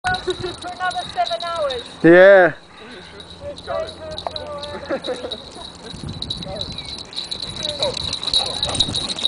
For another 7 hours. Yeah. We're so good.